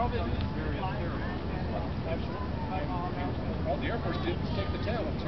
Well, the Air Force did take the tail and